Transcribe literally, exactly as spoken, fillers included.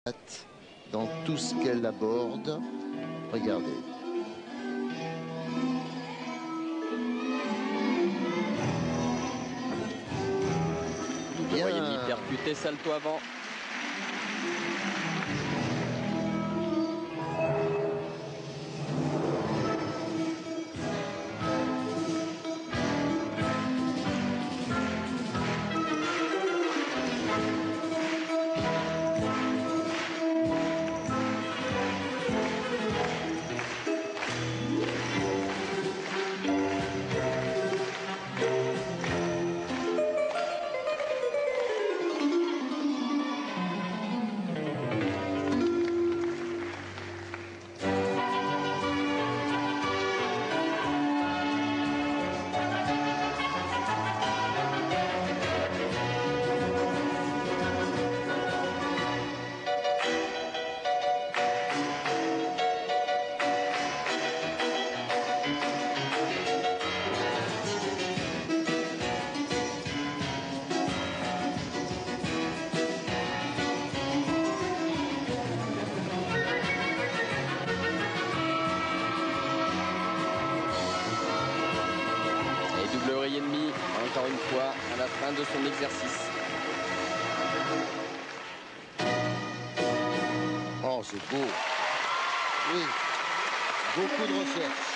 dans tout ce qu'elle aborde. Regardez. Bien. Voyez mi percuté salto avant. Double oreille et demi, encore une fois, à la fin de son exercice. Oh, c'est beau. Oui, beaucoup de recherche.